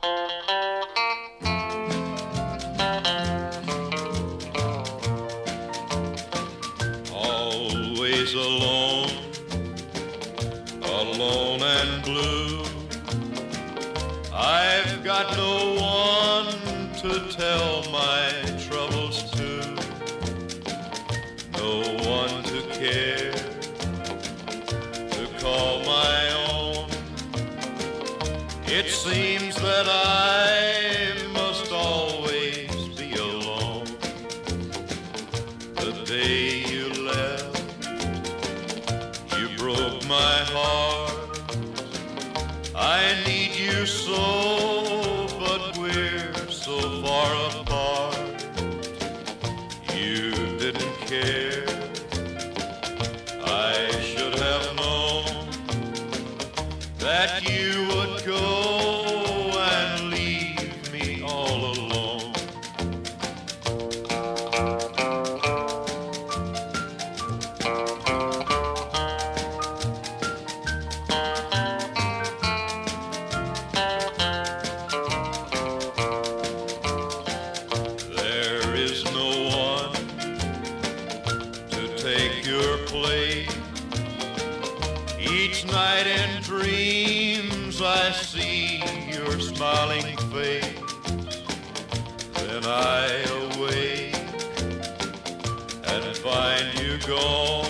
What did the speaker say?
Always alone, alone and blue. I've got no one to tell my troubles to, no one to care, to call my own. It seems that I must always be alone. The day you left, you broke my heart. I need you so, but we're so far apart. You didn't care. I should have known that you would go and leave me all alone. There is no one to take your place. Each night in dreams I see your smiling face. Then I awake and find you gone.